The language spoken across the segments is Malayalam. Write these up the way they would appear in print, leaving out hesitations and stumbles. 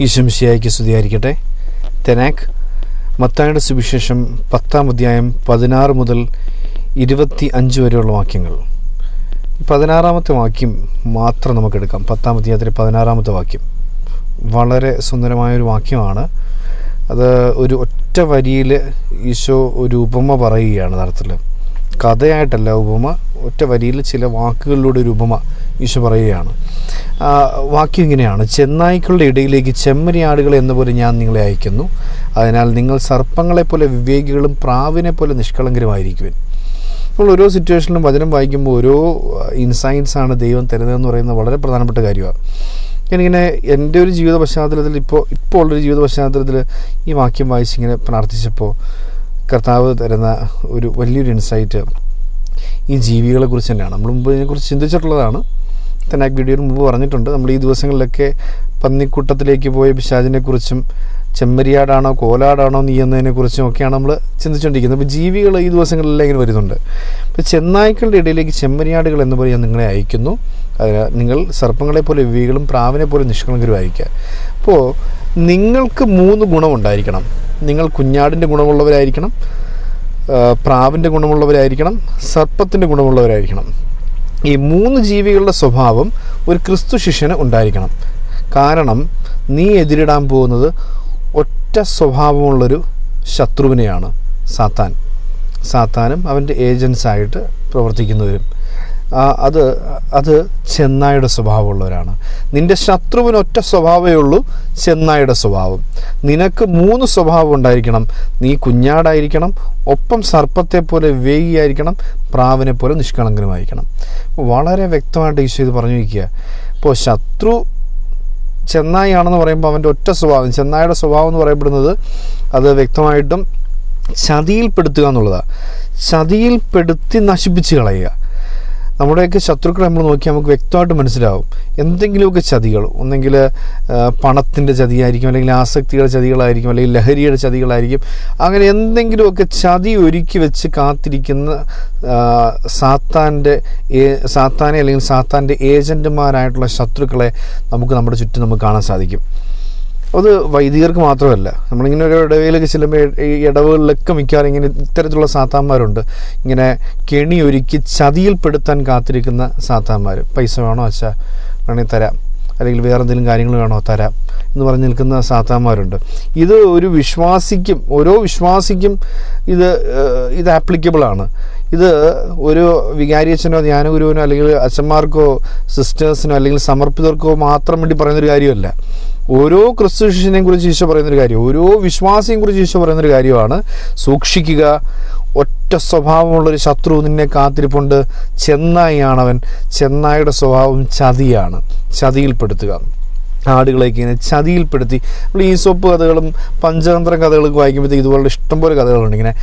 ഈശോ മിശിഹായ്ക്ക് സ്തുതിയായിരിക്കട്ടെ. തെനാക്ക് മത്തായിയുടെ സുവിശേഷം 10-ാം അധ്യായം 16 മുതൽ 25 വരെയുള്ള വാക്യങ്ങൾ. 16-ാമത്തെ വാക്യം മാത്രം നമുക്കെടുക്കാം. 10-ാം അധ്യായത്തിലെ 16-ാമത്തെ വാക്യം വളരെ സുന്ദരമായൊരു വാക്യമാണ്. അത് ഒരു ഒറ്റ വരിയിൽ ഈശോ ഒരു ഉപമ പറയുകയാണ്. നടത്തിൽ കഥയായിട്ടല്ല ഉപമ, ഒറ്റ വരിയിൽ ചില വാക്കുകളിലൂടെ ഒരു ഉപമ ഈശോ പറയുകയാണ്. വാക്യം ഇങ്ങനെയാണ്: ചെന്നായ്ക്കളുടെ ഇടയിലേക്ക് ചെമ്മരിയാടുകൾ എന്ന പോലെ ഞാൻ നിങ്ങളെ അയക്കുന്നു. അതിനാൽ നിങ്ങൾ സർപ്പങ്ങളെപ്പോലെ വിവേകികളും പ്രാവിനെ പോലെ നിഷ്കളങ്കരുമായിരിക്കുവിൻ. നമ്മൾ ഓരോ സിറ്റുവേഷനിലും വചനം വായിക്കുമ്പോൾ ഓരോ ഇൻസൈറ്റ്സാണ് ദൈവം തരുന്നതെന്ന് പറയുന്നത് വളരെ പ്രധാനപ്പെട്ട കാര്യമാണ്. ഞാനിങ്ങനെ എൻ്റെ ഒരു ജീവിത പശ്ചാത്തലത്തിൽ ഇപ്പോൾ ഉള്ളൊരു ജീവിത പശ്ചാത്തലത്തിൽ ഈ വാക്യം വായിച്ചിങ്ങനെ പ്രാർത്ഥിച്ചപ്പോൾ കർത്താവ് തരുന്ന ഒരു വലിയൊരു ഇൻസൈറ്റ് ഈ ജീവികളെക്കുറിച്ച് തന്നെയാണ്. നമ്മൾ മുമ്പ് ഇതിനെക്കുറിച്ച് ചിന്തിച്ചിട്ടുള്ളതാണ്. തെനാക്ക് വീഡിയോയിൽ മുമ്പ് പറഞ്ഞിട്ടുണ്ട്. നമ്മൾ ഈ ദിവസങ്ങളിലൊക്കെ പന്നിക്കൂട്ടത്തിലേക്ക് പോയ പിശാചിനെക്കുറിച്ചും ചെമ്മരിയാടാണോ കോലാടാണോ നീ എന്നതിനെക്കുറിച്ചും ഒക്കെയാണ് നമ്മൾ ചിന്തിച്ചുകൊണ്ടിരിക്കുന്നത്. അപ്പോൾ ജീവികൾ ഈ ദിവസങ്ങളിലെല്ലാം ഇങ്ങനെ വരുന്നുണ്ട്. അപ്പോൾ ചെന്നായ്ക്കളുടെ ഇടയിലേക്ക് ചെമ്മരിയാടുകൾ എന്ന പോലെ ഞാൻ നിങ്ങളെ അയക്കുന്നു. നിങ്ങൾ സർപ്പങ്ങളെപ്പോലെ വിവേകികളും പ്രാവിനെ പോലെ നിഷ്കളങ്കരും ആയിരിക്കുക. അപ്പോൾ നിങ്ങൾക്ക് 3 ഗുണമുണ്ടായിരിക്കണം. നിങ്ങൾ കുഞ്ഞാടിൻ്റെ ഗുണമുള്ളവരായിരിക്കണം, പ്രാവിൻ്റെ ഗുണമുള്ളവരായിരിക്കണം, സർപ്പത്തിൻ്റെ ഗുണമുള്ളവരായിരിക്കണം. ഈ 3 ജീവികളുടെ സ്വഭാവം ഒരു ക്രിസ്തു ശിഷ്യന് ഉണ്ടായിരിക്കണം. കാരണം നീ എതിരിടാൻ പോകുന്നത് ഒറ്റ സ്വഭാവമുള്ളൊരു ശത്രുവിനെയാണ്, സാത്താനും അവൻ്റെ ഏജൻസായിട്ട് പ്രവർത്തിക്കുന്നവരും. അത് ചെന്നായുടെ സ്വഭാവമുള്ളവരാണ്. നിൻ്റെ ശത്രുവിന് ഒറ്റ സ്വഭാവമേ ഉള്ളൂ, ചെന്നായുടെ സ്വഭാവം. നിനക്ക് 3 സ്വഭാവം ഉണ്ടായിരിക്കണം. നീ കുഞ്ഞാടായിരിക്കണം, ഒപ്പം സർപ്പത്തെ പോലെ വിവേകിയായിരിക്കണം, പ്രാവിനെ പോലെ നിഷ്കളങ്കനുമായിരിക്കണം. വളരെ വ്യക്തമായിട്ട് ഈശോ ഇത് പറഞ്ഞു വയ്ക്കുക. ഇപ്പോൾ ശത്രു ചെന്നായി ആണെന്ന് പറയുമ്പോൾ അവൻ്റെ ഒറ്റ സ്വഭാവം, ചെന്നായുടെ സ്വഭാവം എന്ന് പറയപ്പെടുന്നത് അത് വ്യക്തമായിട്ടും ചതിയിൽപ്പെടുത്തുക എന്നുള്ളതാണ്. ചതിയിൽപ്പെടുത്തി നശിപ്പിച്ച് കളയുക. നമ്മുടെയൊക്കെ ശത്രുക്കളെ നമ്മൾ നോക്കിയാൽ നമുക്ക് വ്യക്തമായിട്ട് മനസ്സിലാവും. എന്തെങ്കിലുമൊക്കെ ചതികൾ, ഒന്നെങ്കിൽ പണത്തിൻ്റെ ചതിയായിരിക്കും, അല്ലെങ്കിൽ ആസക്തിയുടെ ചതികളായിരിക്കും, അല്ലെങ്കിൽ ലഹരിയുടെ ചതികളായിരിക്കും. അങ്ങനെ എന്തെങ്കിലുമൊക്കെ ചതി ഒരുക്കി വെച്ച് കാത്തിരിക്കുന്ന സാത്താനെ അല്ലെങ്കിൽ സാത്താൻ്റെ ഏജൻറ്റുമാരായിട്ടുള്ള ശത്രുക്കളെ നമുക്ക് ചുറ്റും നമുക്ക് കാണാൻ സാധിക്കും. അത് വൈദികർക്ക് മാത്രമല്ല. നമ്മളിങ്ങനെ ഒരു ഇടവയിലൊക്കെ ചെല്ലുമ്പോൾ ഈ ഇടവുകളിലൊക്കെ മിക്കവാറും ഇങ്ങനെ ഇത്തരത്തിലുള്ള സാത്താന്മാരുണ്ട്. ഇങ്ങനെ കെണി ഒരുക്കി ചതിയിൽപ്പെടുത്താൻ കാത്തിരിക്കുന്ന സാത്താന്മാർ. പൈസ വേണോ അച്ഛാ, വേണമെങ്കിൽ തരാം, അല്ലെങ്കിൽ വേറെ എന്തെങ്കിലും കാര്യങ്ങൾ വേണോ തരാം എന്ന് പറഞ്ഞ് നിൽക്കുന്ന സാത്താന്മാരുണ്ട്. ഇത് ഓരോ വിശ്വാസിക്കും ഇത് ആപ്ലിക്കബിളാണ്. ഇത് ഒരു വികാരിയച്ഛനോ ധ്യാനഗുരുവിനോ അല്ലെങ്കിൽ അച്ഛന്മാർക്കോ സിസ്റ്റേഴ്സിനോ അല്ലെങ്കിൽ സമർപ്പിതർക്കോ മാത്രം വേണ്ടി പറയുന്നൊരു കാര്യമല്ല. ഓരോ ക്രിസ്തു ശിഷ്യനെയും കുറിച്ച് ഈശോ പറയുന്നൊരു കാര്യം, ഓരോ വിശ്വാസിയെയും കുറിച്ച് ഈശോ പറയുന്നൊരു കാര്യമാണ്. സൂക്ഷിക്കുക, ഒറ്റ സ്വഭാവമുള്ളൊരു ശത്രു നിന്നെ കാത്തിരിപ്പുണ്ട്. ചെന്നായിയാണവൻ. ചെന്നായുടെ സ്വഭാവം ചതിയാണ്, ചതിയിൽപ്പെടുത്തുക. ആടുകളേക്ക് ഇങ്ങനെ ചതിയിൽപ്പെടുത്തി. നമ്മൾ ഈസോപ്പ് കഥകളും പഞ്ചതന്ത്രം കഥകളൊക്കെ വായിക്കുമ്പോഴത്തേക്ക് ഇതുപോലുള്ള ഇഷ്ടംപോലെ കഥകളുണ്ട്. ഇങ്ങനെ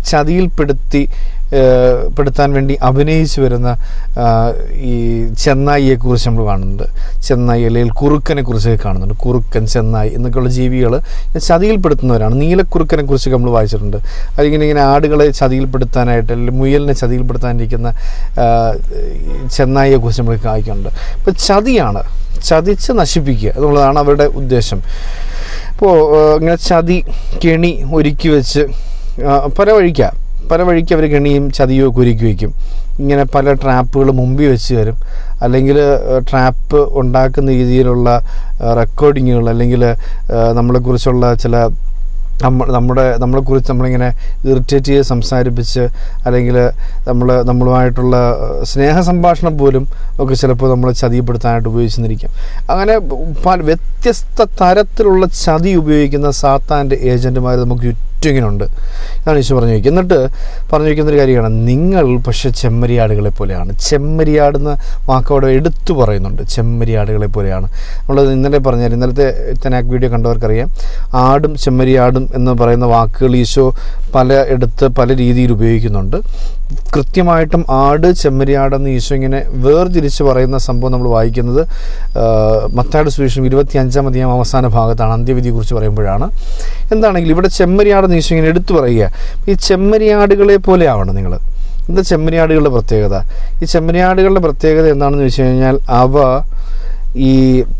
ചതിയിൽപ്പെടുത്താൻ വേണ്ടി അഭിനയിച്ചു വരുന്ന ഈ ചെന്നായിയെക്കുറിച്ച് നമ്മൾ കാണുന്നുണ്ട്. ചെന്നായി അല്ലെങ്കിൽ കുറുക്കനെ കുറിച്ചൊക്കെ കാണുന്നുണ്ട്. കുറുക്കൻ, ചെന്നായി എന്നൊക്കെയുള്ള ജീവികൾ ചതിയിൽപ്പെടുത്തുന്നവരാണ്. നീലക്കുറുക്കനെ കുറിച്ചൊക്കെ നമ്മൾ വായിച്ചിട്ടുണ്ട്. അതിങ്ങനെ ആടുകളെ ചതിയിൽപ്പെടുത്താനായിട്ട് അല്ലെങ്കിൽ മുയലിനെ ചതിയിൽപ്പെടുത്താനിരിക്കുന്ന ചെന്നായിയെക്കുറിച്ച് നമ്മൾ വായിക്കുന്നുണ്ട്. അപ്പോൾ ചതിയാണ്, ചതിച്ച് നശിപ്പിക്കുക എന്നുള്ളതാണ് അവരുടെ ഉദ്ദേശം. അപ്പോൾ ഇങ്ങനെ കെണി ഒരുക്കി വെച്ച് പല വഴിക്ക് അവർ കെണിയും ചതിയൊക്കെ ഒരുക്കി വയ്ക്കും. ഇങ്ങനെ പല ട്രാപ്പുകൾ മുമ്പിൽ വെച്ച് തരും, അല്ലെങ്കിൽ ട്രാപ്പ് ഉണ്ടാക്കുന്ന രീതിയിലുള്ള റെക്കോർഡിങ്ങുകൾ, അല്ലെങ്കിൽ നമ്മളെക്കുറിച്ചുള്ള ചില നമ്മളെക്കുറിച്ച് നമ്മളിങ്ങനെ ഇറിറ്റേറ്റ് ചെയ്ത് സംസാരിപ്പിച്ച്, അല്ലെങ്കിൽ നമ്മളുമായിട്ടുള്ള സ്നേഹ സംഭാഷണം പോലും ഒക്കെ ചിലപ്പോൾ നമ്മൾ ചതിപ്പെടുത്താനായിട്ട് ഉപയോഗിച്ചെന്നിരിക്കും. അങ്ങനെ വ്യത്യസ്ത തരത്തിലുള്ള ചതി ഉപയോഗിക്കുന്ന സാത്താൻ്റെ ഏജൻറ്റുമാർ നമുക്ക് ചുറ്റും ഇങ്ങനെയുണ്ട്. ഇതാണ് ഈശോ പറഞ്ഞു വയ്ക്കുക. എന്നിട്ട് പറഞ്ഞു വയ്ക്കുന്നൊരു കാര്യമാണ്, നിങ്ങൾ പക്ഷേ ചെമ്മരിയാടുകളെ പോലെയാണ്. ചെമ്മരിയാടുന്ന വാക്കവിടെ എടുത്തു പറയുന്നുണ്ട്. ചെമ്മരിയാടുകളെ പോലെയാണ്. നമ്മൾ ഇന്നലത്തെ തെനാക്ക് വീഡിയോ കണ്ടവർക്കറിയാം. ആടും ചെമ്മരിയാടും എന്ന് പറയുന്ന വാക്കുകൾ ഈശോ പല രീതിയിൽ ഉപയോഗിക്കുന്നുണ്ട്. കൃത്യമായിട്ടും ആട് ചെമ്മരിയാടെന്ന് ഈശോ ഇങ്ങനെ വേർതിരിച്ച് പറയുന്ന സംഭവം നമ്മൾ വായിക്കുന്നത് മത്തായിയുടെ സുവിശേഷം 25-ാം അധ്യായം അവസാന ഭാഗത്താണ്, അന്ത്യവിധിയെക്കുറിച്ച് പറയുമ്പോഴാണ്. എന്താണെങ്കിലും ഇവിടെ ചെമ്മരിയാടെന്ന് ഈശോ ഇങ്ങനെ എടുത്തു പറയുക. ഈ ചെമ്മരിയാടുകളെ പോലെ ആവണം നിങ്ങൾ. എന്താ ചെമ്മരിയാടുകളുടെ പ്രത്യേകത? ഈ ചെമ്മരിയാടുകളുടെ പ്രത്യേകത എന്താണെന്ന് വെച്ച് കഴിഞ്ഞാൽ അവ ഈ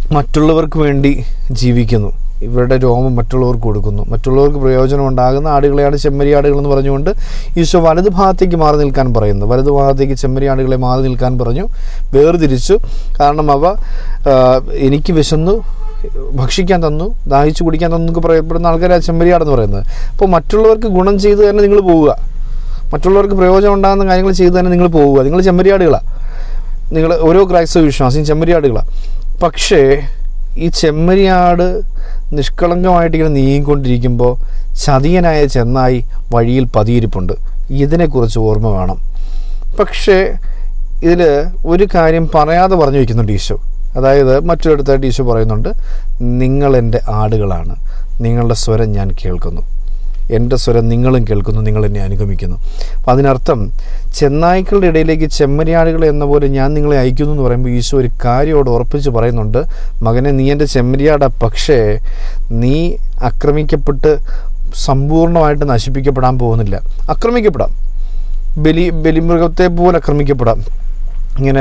മറ്റുള്ളവർക്ക് വേണ്ടി ജീവിക്കുന്നു, ഇവരുടെ രോമം മറ്റുള്ളവർക്ക് കൊടുക്കുന്നു, മറ്റുള്ളവർക്ക് പ്രയോജനം ഉണ്ടാകുന്ന ആടുകളെയാണ് ചെമ്മരിയാടുകളെന്ന് പറഞ്ഞുകൊണ്ട് ഈശോ വലതു ഭാഗത്തേക്ക് മാറി നിൽക്കാൻ പറയുന്നു. വലതു ഭാഗത്തേക്ക് ചെമ്മരിയാടുകളെ മാറി നിൽക്കാൻ പറഞ്ഞു, വേർതിരിച്ചു. കാരണം അവ എനിക്ക് വിശന്നു ഭക്ഷിക്കാൻ തന്നു, ദാഹിച്ചു കുടിക്കാൻ തന്നു എന്നൊക്കെ പറയപ്പെടുന്ന ആൾക്കാരാണ് ചെമ്മരിയാടെന്ന് പറയുന്നത്. അപ്പോൾ മറ്റുള്ളവർക്ക് ഗുണം ചെയ്ത് തന്നെ നിങ്ങൾ പോവുക, മറ്റുള്ളവർക്ക് പ്രയോജനം ഉണ്ടാകുന്ന കാര്യങ്ങൾ ചെയ്ത് തന്നെ നിങ്ങൾ പോവുക. നിങ്ങൾ ചെമ്മരിയാടുകളാണ്, നിങ്ങൾ ഓരോ ക്രൈസ്തവ വിശ്വാസിയും ചെമ്മരിയാടുകളാണ്. പക്ഷേ ഈ ചെമ്മരിയാട് നിഷ്കളങ്കമായിട്ടിങ്ങനെ നീങ്ങിക്കൊണ്ടിരിക്കുമ്പോൾ ചതിയനായ ചെന്നായി വഴിയിൽ പതിയിരിപ്പുണ്ട്. ഇതിനെക്കുറിച്ച് ഓർമ്മ വേണം. പക്ഷേ ഇതിൽ ഒരു കാര്യം പറയാതെ പറഞ്ഞു വയ്ക്കുന്നുണ്ട് ഈശോ. അതായത് മറ്റൊരിടത്തായിട്ട് ഈശോ പറയുന്നുണ്ട്, നിങ്ങളെൻ്റെ ആടുകളാണ്, നിങ്ങളുടെ സ്വരം ഞാൻ കേൾക്കുന്നു, എൻ്റെ സ്വരം നിങ്ങളും കേൾക്കുന്നു, നിങ്ങൾ എന്നെ അനുഗമിക്കുന്നു. അപ്പം അതിനർത്ഥം ചെന്നായ്ക്കളുടെ ഇടയിലേക്ക് ചെമ്മരിയാടുകൾ എന്ന പോലെ ഞാൻ നിങ്ങളെ അയക്കുന്നു എന്ന് പറയുമ്പോൾ ഈശോ ഒരു കാര്യത്തോട് ഉറപ്പിച്ച് പറയുന്നുണ്ട്, മകനെ നീ എൻ്റെ ചെമ്മരിയാടാ, പക്ഷേ നീ ആക്രമിക്കപ്പെട്ട് സമ്പൂർണ്ണമായിട്ട് നശിപ്പിക്കപ്പെടാൻ പോകുന്നില്ല. ആക്രമിക്കപ്പെടാം, ബലിമൃഗത്തെ പോലെ ആക്രമിക്കപ്പെടാം, ഇങ്ങനെ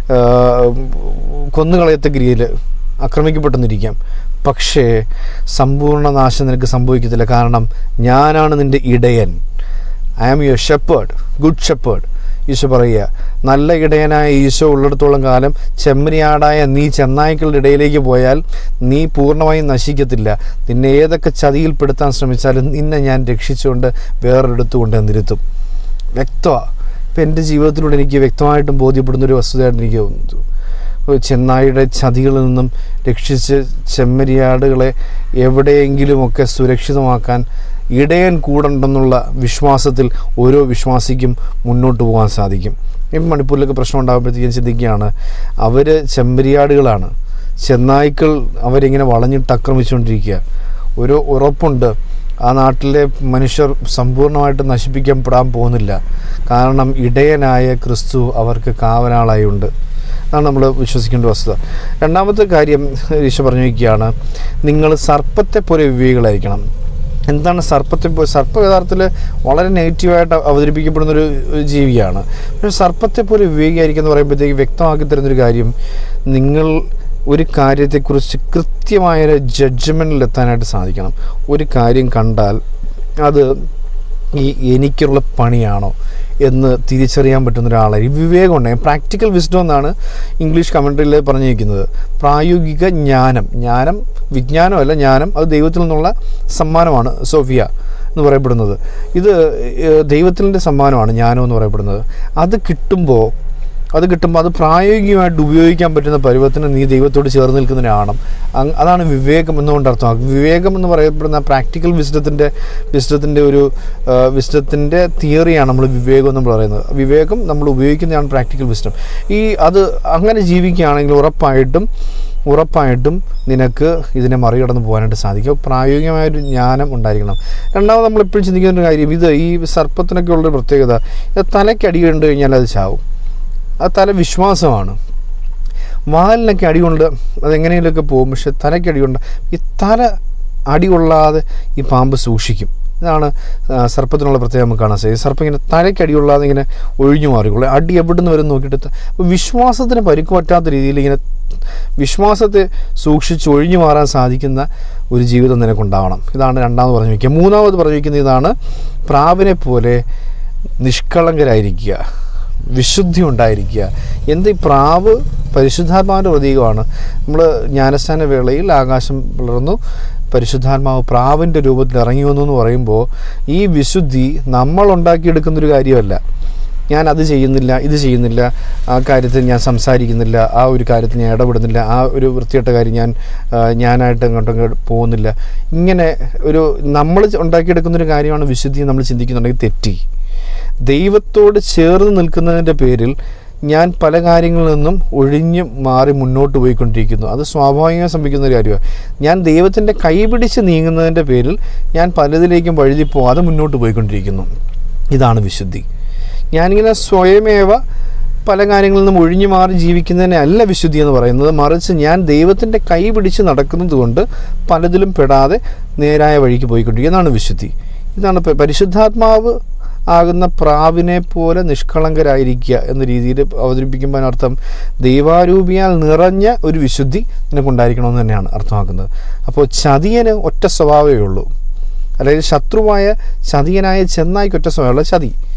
കൊന്നുകളയത്തക്ക രീതിയിൽ ആക്രമിക്കപ്പെട്ടെന്നിരിക്കാം. പക്ഷേ സമ്പൂർണ്ണ നാശം നിനക്ക് സംഭവിക്കത്തില്ല. കാരണം ഞാനാണ് നിൻ്റെ ഇടയൻ. I am your shepherd, good shepherd. Isho പറയുക, നല്ല ഇടയനായ ഈശോ ഉള്ളിടത്തോളം കാലം ചെമ്മരിയാടായ നീ ചെന്നായ്ക്കളുടെ ഇടയിലേക്ക് പോയാൽ നീ പൂർണ്ണമായും നശിക്കത്തില്ല. നിന്നെ ഏതൊക്കെ ചതിയിൽപ്പെടുത്താൻ ശ്രമിച്ചാലും നിന്നെ ഞാൻ രക്ഷിച്ചുകൊണ്ട് വേറൊരിടത്ത് കൊണ്ട് നിരുത്തും. വ്യക്തമാണ്. ഇപ്പം എൻ്റെ ജീവിതത്തിലൂടെ എനിക്ക് വ്യക്തമായിട്ടും ബോധ്യപ്പെടുന്നൊരു വസ്തുതയായിട്ട് എനിക്ക് തോന്നുന്നു. ചെന്നായിയുടെ ചതികളിൽ നിന്നും രക്ഷിച്ച് ചെമ്മരിയാടുകളെ എവിടെയെങ്കിലുമൊക്കെ സുരക്ഷിതമാക്കാൻ ഇടയൻ കൂടുണ്ടെന്നുള്ള വിശ്വാസത്തിൽ ഓരോ വിശ്വാസിക്കും മുന്നോട്ട് പോകാൻ സാധിക്കും. ഇപ്പം മണിപ്പൂരിലൊക്കെ പ്രശ്നം ഉണ്ടാകുമ്പോഴത്തേക്കും ചിന്തിക്കുകയാണ്, അവർ ചെമ്മരിയാടുകളാണ്, ചെന്നായ്ക്കൾ അവരിങ്ങനെ വളഞ്ഞിട്ട് ആക്രമിച്ചുകൊണ്ടിരിക്കുക. ഒരു ഉറപ്പുണ്ട്, ആ നാട്ടിലെ മനുഷ്യർ സമ്പൂർണ്ണമായിട്ട് നശിപ്പിക്കപ്പെടാൻ പോകുന്നില്ല. കാരണം ഇടയനായ ക്രിസ്തു അവർക്ക് കാവലാളായി ഉണ്ട്. അതാണ് നമ്മൾ വിശ്വസിക്കേണ്ട വസ്തുത. രണ്ടാമത്തെ കാര്യം ഈശോ പറഞ്ഞു വയ്ക്കുകയാണ്, നിങ്ങൾ സർപ്പത്തെ പോലെ വിവേകികളായിരിക്കണം. എന്താണ് സർപ്പത്തെ പോലെ? സർപ്പം യഥാർത്ഥത്തിൽ വളരെ നെഗറ്റീവായിട്ട് അവതരിപ്പിക്കപ്പെടുന്നൊരു ജീവിയാണ്. പക്ഷേ സർപ്പത്തെ പോലെ വിവേകിയായിരിക്കും എന്ന് പറയുമ്പോഴത്തേക്ക് വ്യക്തമാക്കി തരുന്നൊരു കാര്യം, നിങ്ങൾ ഒരു കാര്യത്തെക്കുറിച്ച് കൃത്യമായൊരു ജഡ്ജ്മെൻറ്റിലെത്താനായിട്ട് സാധിക്കണം. ഒരു കാര്യം കണ്ടാൽ അത് എനിക്കുള്ള പണിയാണോ എന്ന് തിരിച്ചറിയാൻ പറ്റുന്ന ഒരാളെ ഈ വിവേകം ഉണ്ടെങ്കിൽ, പ്രാക്ടിക്കൽ വിസ്ഡം എന്നാണ് ഇംഗ്ലീഷ് കമൻട്രിയിൽ പറഞ്ഞിരിക്കുന്നത്. പ്രായോഗിക ജ്ഞാനം, വിജ്ഞാനമല്ല, ജ്ഞാനം അത് ദൈവത്തിൽ നിന്നുള്ള സമ്മാനമാണ്, സോഫിയ എന്ന് പറയപ്പെടുന്നത്. ഇത് ദൈവത്തിൻ്റെ സമ്മാനമാണ് ജ്ഞാനം എന്ന് പറയപ്പെടുന്നത്. അത് കിട്ടുമ്പോൾ അത് പ്രായോഗികമായിട്ട് ഉപയോഗിക്കാൻ പറ്റുന്ന പരുവത്തിന് നീ ദൈവത്തോട് ചേർന്ന് നിൽക്കുന്നതിനാണ്. അതാണ് വിവേകം എന്നുകൊണ്ട് അർത്ഥം. വിവേകം എന്ന് പറയപ്പെടുന്ന പ്രാക്ടിക്കൽ വിസ്ഡത്തിൻ്റെ തിയറിയാണ് നമ്മൾ വിവേകം എന്ന് പറയുന്നത്. വിവേകം നമ്മൾ ഉപയോഗിക്കുന്നതാണ് പ്രാക്ടിക്കൽ വിസ്ഡം. അത് അങ്ങനെ ജീവിക്കുകയാണെങ്കിൽ ഉറപ്പായിട്ടും നിനക്ക് ഇതിനെ മറികടന്ന് പോകാനായിട്ട് സാധിക്കും. പ്രായോഗികമായൊരു ജ്ഞാനം ഉണ്ടായിരിക്കണം. രണ്ടാമത് നമ്മളെപ്പോഴും ചിന്തിക്കുന്ന ഒരു കാര്യം, ഈ സർപ്പത്തിനൊക്കെ ഉള്ളൊരു പ്രത്യേകത, തലയ്ക്കടി കണ്ടു കഴിഞ്ഞാൽ അത് ചാവും. അത് തല വിശ്വാസമാണ്. വാലിനൊക്കെ അടികൊണ്ട് അതെങ്ങനെയൊക്കെ പോകും, പക്ഷെ തലയ്ക്കടികൊണ്ട് ഈ തല അടി കൊള്ളാതെ ഈ പാമ്പ് സൂക്ഷിക്കും. ഇതാണ് സർപ്പത്തിനുള്ള പ്രത്യേകം നമുക്ക് കാണാൻ സാധിക്കും. സർപ്പം ഇങ്ങനെ തലയ്ക്കടി കൊള്ളാതെ ഇങ്ങനെ ഒഴിഞ്ഞു മാറിക്കൊള്ളു. അടി എവിടെ നിന്ന് വരും നോക്കിയിട്ട് വിശ്വാസത്തിന് പരിക്ക് പറ്റാത്ത രീതിയിൽ ഇങ്ങനെ വിശ്വാസത്തെ സൂക്ഷിച്ച് ഒഴിഞ്ഞു മാറാൻ സാധിക്കുന്ന ഒരു ജീവിതം നിനക്കുണ്ടാവണം. ഇതാണ് രണ്ടാമത് പറഞ്ഞു വയ്ക്കുക. മൂന്നാമത് പറഞ്ഞു വയ്ക്കുന്നത് ഇതാണ്, പ്രാവിനെ പോലെ നിഷ്കളങ്കരായിരിക്കുക, വിശുദ്ധി ഉണ്ടായിരിക്കുക. ഈ പ്രാവ് പരിശുദ്ധാത്മാവിൻ്റെ പ്രതീകമാണ്. നമ്മൾ ജ്ഞാനസ്നാന വേളയിൽ ആകാശം പിളർന്നു, പരിശുദ്ധാത്മാവ് പ്രാവിൻ്റെ രൂപത്തിൽ ഇറങ്ങി വന്നു എന്ന് പറയുമ്പോൾ ഈ വിശുദ്ധി നമ്മൾ ഉണ്ടാക്കിയെടുക്കുന്നൊരു കാര്യമല്ല. ഞാൻ അത് ചെയ്യുന്നില്ല, ഇത് ചെയ്യുന്നില്ല, ആ കാര്യത്തിൽ ഞാൻ സംസാരിക്കുന്നില്ല, ആ ഒരു കാര്യത്തിൽ ഞാൻ ഇടപെടുന്നില്ല, ആ ഒരു വൃത്തികെട്ട കാര്യം ഞാനായിട്ട് അങ്ങോട്ടും പോകുന്നില്ല. ഇങ്ങനെ നമ്മൾ ഉണ്ടാക്കിയെടുക്കുന്നൊരു കാര്യമാണ് വിശുദ്ധി. നമ്മൾ ചിന്തിക്കുന്നുണ്ടെങ്കിൽ തെറ്റി. ദൈവത്തോട് ചേർന്ന് നിൽക്കുന്നതിൻ്റെ പേരിൽ ഞാൻ പല കാര്യങ്ങളിൽ നിന്നും ഒഴിഞ്ഞു മാറി മുന്നോട്ട് പോയിക്കൊണ്ടിരിക്കുന്നു. അത് സ്വാഭാവികമായി സംഭവിക്കുന്ന ഒരു കാര്യമാണ്. ഞാൻ ദൈവത്തിൻ്റെ കൈപിടിച്ച് നീങ്ങുന്നതിൻ്റെ പേരിൽ ഞാൻ പലതിലേക്കും വഴുതിപ്പോകാതെ മുന്നോട്ട് പോയിക്കൊണ്ടിരിക്കുന്നു. ഇതാണ് വിശുദ്ധി. ഞാനിങ്ങനെ സ്വയമേവ പല കാര്യങ്ങളിൽ നിന്നും ഒഴിഞ്ഞു മാറി ജീവിക്കുന്നതിനെ അല്ല വിശുദ്ധി എന്ന് പറയുന്നത്. മറിച്ച് ഞാൻ ദൈവത്തിൻ്റെ കൈ പിടിച്ച് നടക്കുന്നത് കൊണ്ട് പലതിലും പെടാതെ നേരായ വഴിക്ക് പോയിക്കൊണ്ടിരിക്കുന്നതാണ് വിശുദ്ധി. ഇതാണ് പരിശുദ്ധാത്മാവ് ആകുന്ന പ്രാവിനെ പോലെ നിഷ്കളങ്കരായിരിക്കുക എന്ന രീതിയിൽ അവതരിപ്പിക്കുമ്പോൾ അതിനർത്ഥം ദൈവാരൂപിയാൽ നിറഞ്ഞ ഒരു വിശുദ്ധി നിനക്കുണ്ടായിരിക്കണമെന്ന് തന്നെയാണ് അർത്ഥമാക്കുന്നത്. അപ്പോൾ ചതിയന് ഒറ്റ സ്വഭാവമേ ഉള്ളൂ, അതായത് ചതിയനായ ചെന്നായിക്ക് ഒറ്റ സ്വഭാവമുള്ള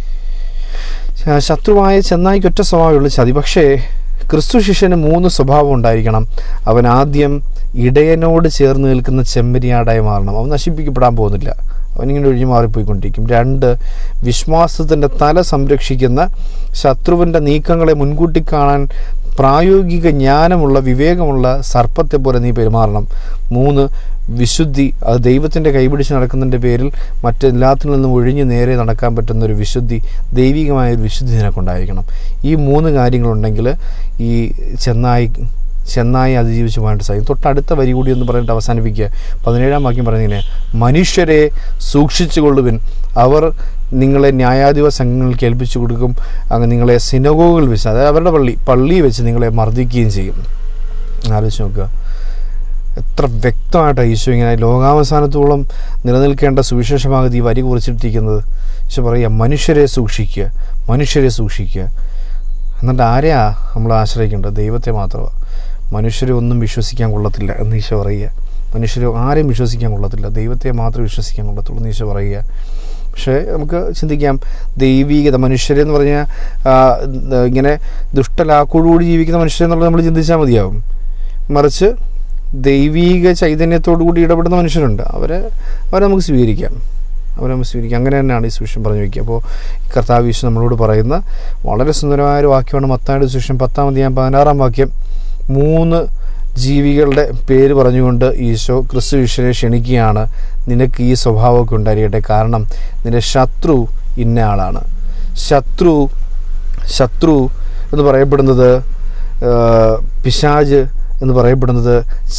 ശത്രുവായ ചെന്നായിക്ക് ഒറ്റ സ്വഭാവമുള്ള ചതി. പക്ഷേ ക്രിസ്തു ശിഷ്യന് 3 സ്വഭാവം ഉണ്ടായിരിക്കണം. അവൻ ആദ്യം ഇടയനോട് ചേർന്ന് നിൽക്കുന്ന ചെമ്മരിയാടായി മാറണം. അവൻ നശിപ്പിക്കപ്പെടാൻ പോകുന്നില്ല, അവനിങ്ങനെ ഒഴിഞ്ഞു മാറിപ്പോയിക്കൊണ്ടിരിക്കും. 2, വിശ്വാസത്തിൻ്റെ തല സംരക്ഷിക്കുന്ന ശത്രുവിൻ്റെ നീക്കങ്ങളെ മുൻകൂട്ടി കാണാൻ പ്രായോഗിക ജ്ഞാനമുള്ള വിവേകമുള്ള സർപ്പത്തെ പോലെ നീ പെരുമാറണം. 3, വിശുദ്ധി, അത് ദൈവത്തിൻ്റെ കൈപിടിച്ച് നടക്കുന്നതിൻ്റെ പേരിൽ മറ്റെല്ലാത്തിൽ നിന്നും ഒഴിഞ്ഞ് നേരെ നടക്കാൻ പറ്റുന്നൊരു വിശുദ്ധി, ദൈവികമായൊരു വിശുദ്ധി നിനക്കുണ്ടായിരിക്കണം. ഈ 3 കാര്യങ്ങളുണ്ടെങ്കിൽ ഈ ചെന്നായി അതിജീവിച്ച് പോകാനായിട്ട് സാധിക്കും. തൊട്ടടുത്ത വരി കൂടി എന്ന് പറഞ്ഞിട്ട് അവസാനിപ്പിക്കുക. 17-ാം വാക്യം പറയുന്നതിന്, മനുഷ്യരെ സൂക്ഷിച്ചു കൊള്ളുവിൻ, അവർ നിങ്ങളെ ന്യായാധിപ സംഘങ്ങൾക്ക് ഏൽപ്പിച്ചു കൊടുക്കും, അങ്ങ് നിങ്ങളെ സിനഗോഗുകൾ വെച്ച്, അതായത് അവരുടെ പള്ളി വെച്ച് നിങ്ങളെ മർദ്ദിക്കുകയും ചെയ്യും. ആലോചിച്ച് നോക്കുക, എത്ര വ്യക്തമായിട്ടാണ് ഈശോ ഇങ്ങനെ ലോകാവസാനത്തോളം നിലനിൽക്കേണ്ട സുവിശേഷമാകത്ത് ഈ വരി കുറിച്ചിട്ടിരിക്കുന്നത്. ഈശോ പറയുക, മനുഷ്യരെ സൂക്ഷിക്കുക. എന്നിട്ട് ആരെയാ നമ്മൾ ആശ്രയിക്കേണ്ടത്? ദൈവത്തെ മാത്രമാണ്. മനുഷ്യരെ ഒന്നും വിശ്വസിക്കാൻ കൊള്ളത്തില്ല എന്ന് ഈശോ പറയുക. മനുഷ്യരെ ആരെയും വിശ്വസിക്കാൻ കൊള്ളത്തില്ല, ദൈവത്തെ മാത്രമേ വിശ്വസിക്കാൻ കൊള്ളത്തുള്ളൂ എന്ന് ഈശോ പറയുക. പക്ഷേ നമുക്ക് ചിന്തിക്കാം, ദൈവീകത, മനുഷ്യരെന്ന് പറഞ്ഞാൽ ഇങ്ങനെ ദുഷ്ടലാക്കോടുകൂടി ജീവിക്കുന്ന മനുഷ്യരെന്നുള്ളത് നമ്മൾ ചിന്തിച്ചാൽ മതിയാവും. മറിച്ച് ദൈവീക ചൈതന്യത്തോടു കൂടി ഇടപെടുന്ന മനുഷ്യരുണ്ട്, അവരെ നമുക്ക് സ്വീകരിക്കാം. അങ്ങനെ തന്നെയാണ് ഈ സുവിശേഷം പറഞ്ഞു വയ്ക്കുക. അപ്പോൾ കർത്താവ് ഈശോ നമ്മളോട് പറയുന്ന വളരെ സുന്ദരമായൊരു വാക്യമാണ് മത്തായിയുടെ സുവിശേഷം 10-ാം അധ്യായം 16-ാം വാക്യം. 3 ജീവികളുടെ പേര് പറഞ്ഞുകൊണ്ട് ഈശോ ക്രിസ്തു ശിഷ്യരെ ക്ഷണിക്കുകയാണ്. നിനക്ക് ഈ സ്വഭാവമൊക്കെ ഉണ്ടായിരിക്കട്ടെ, കാരണം നിന്റെ ശത്രു ഇന്ന ആളാണ്. ശത്രു എന്ന് പറയപ്പെടുന്നത്, പിശാച് എന്ന് പറയപ്പെടുന്നത്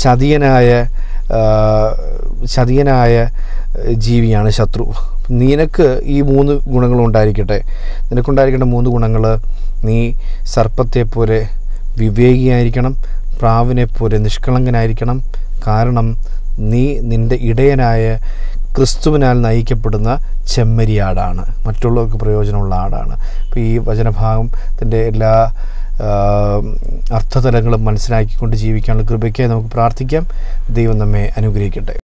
ചതിയനായ ജീവിയാണ് ശത്രു. നിനക്ക് ഈ 3 ഗുണങ്ങളും ഉണ്ടായിരിക്കട്ടെ. നിനക്കുണ്ടായിരിക്കേണ്ട 3 ഗുണങ്ങൾ: നീ സർപ്പത്തെ പോലെ വിവേകിയായിരിക്കണം, പ്രാവിനെ പോലെ നിഷ്കളങ്കനായിരിക്കണം. കാരണം നീ നിൻ്റെ ഇടയനായ ക്രിസ്തുവിനാൽ നയിക്കപ്പെടുന്ന ചെമ്മരിയാടാണ്, മറ്റുള്ളവർക്ക് പ്രയോജനമുള്ള ആടാണ്. അപ്പോൾ ഈ വചനഭാഗത്തിൻ്റെ എല്ലാ അർത്ഥതലങ്ങളും മനസ്സിലാക്കിക്കൊണ്ട് ജീവിക്കാനുള്ള കൃപയ്ക്കായി നമുക്ക് പ്രാർത്ഥിക്കാം. ദൈവം നമ്മെ അനുഗ്രഹിക്കട്ടെ.